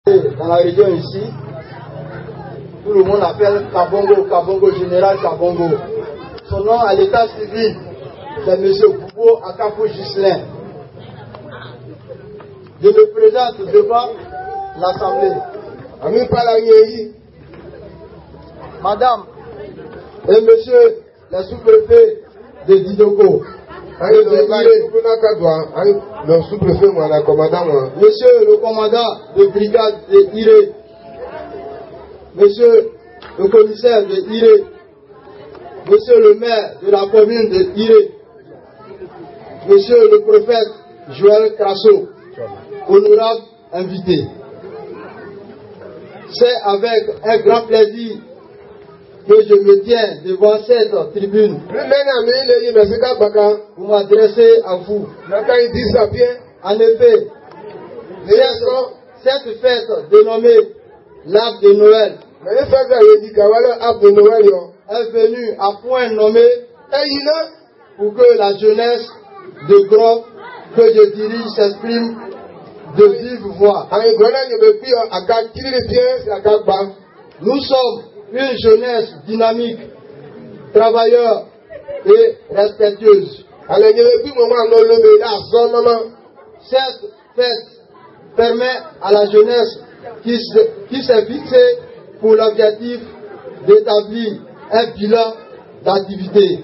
Dans la région ici, tout le monde appelle Kabongo, Kabongo, général Kabongo. Son nom à l'état civil, c'est M. Boubo Akapo Gislain. Je me présente devant l'Assemblée. Madame et Monsieur le sous-préfet de Didoko. Monsieur le commandant de brigade de Iré. Monsieur le commissaire de Iré. Monsieur le maire de la commune de Iré. Monsieur le prophète Joël Crasso. Honorable invité. C'est avec un grand plaisir que je me tiens devant cette tribune pour m'adresser à vous. En effet, cette fête dénommée l'arbre de Noël est venue à point nommé pour que la jeunesse de Gros que je dirige s'exprime de vive voix. Nous sommes une jeunesse dynamique, travailleuse et respectueuse. Cette fête permet à la jeunesse qui s'est fixée pour l'objectif d'établir un bilan d'activité.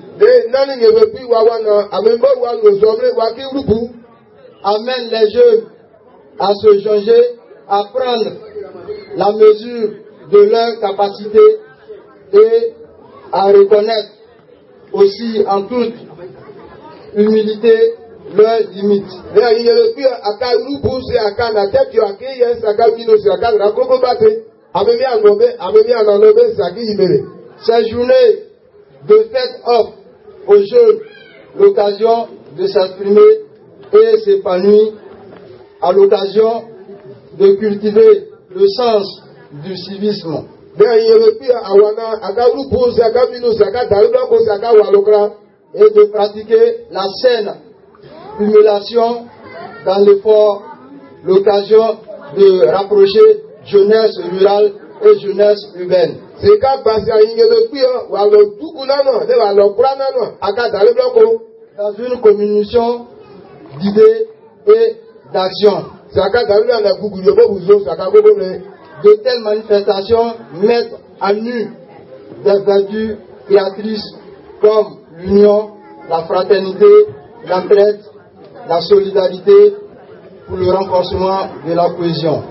Amène les jeunes à se changer, à prendre la mesure de leur capacité et à reconnaître aussi en toute humilité leurs limites. Ces journées de fête offrent aux jeunes l'occasion de s'exprimer et s'épanouir, à l'occasion de cultiver le sens du civisme et de pratiquer la saine humiliation dans l'effort, l'occasion de rapprocher jeunesse rurale et jeunesse urbaine. Dans une communication d'idées et d'actions. De telles manifestations mettent à nu des vertus créatrices comme l'union, la fraternité, l'entraide, la solidarité pour le renforcement de la cohésion.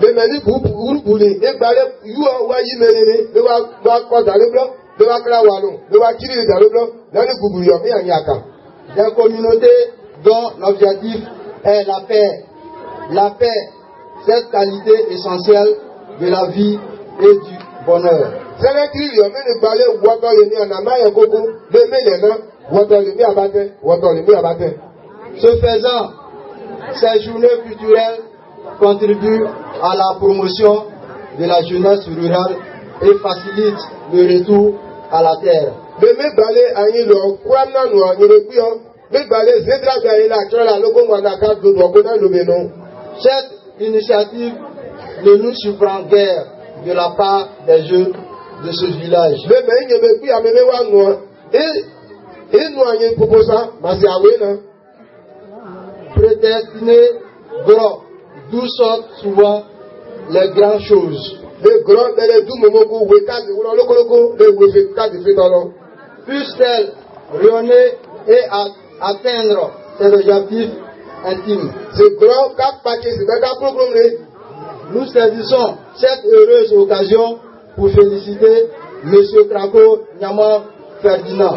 Des communautés dont l'objectif est la paix. La paix, cette qualité essentielle de la vie et du bonheur. Ce faisant, ces journées culturelles contribuent à la promotion de la jeunesse rurale et facilitent le retour à la terre. Cette initiative ne nous surprend guère de la part des jeunes de ce village. Prédestinés gros, d'où sortent souvent les grandes choses. Puissent-elles rayonner et atteindre ses objectifs intimes. Nous saisissons cette heureuse occasion pour féliciter M. Krako Nyama Ferdinand.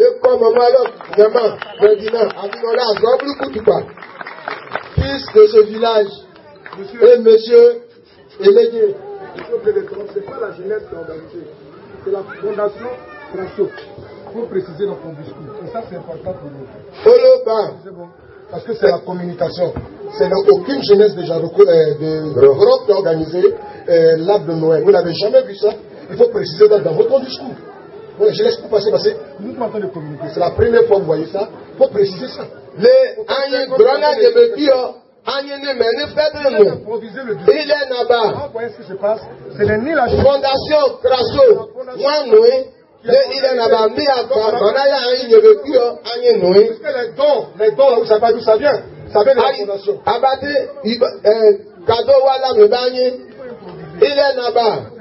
Fils de ce village, et M. Elégué. Ce n'est pas la jeunesse qui a organisé, c'est la fondation Krako. Il faut préciser dans ton discours. Et ça, c'est important pour nous. C'est bon. Parce que c'est la communication. C'est donc aucune jeunesse déjà de Europe qui a organisé l'arbre de Noël. Vous n'avez jamais vu ça. Il faut préciser dans votre discours. Ouais, je laisse vous passer parce que nous sommes en train de communiquer. C'est la première fois que vous voyez ça. Il faut préciser ça. Improviser le budget. Il est là-bas. Vous voyez ce qui se passe? Ce n'est ni la Fondation Crasso. Moi, il est là-bas. Parce que les dons, vous savez d'où ça vient? Ça vient de la fondation. Cadeau, il est là-bas.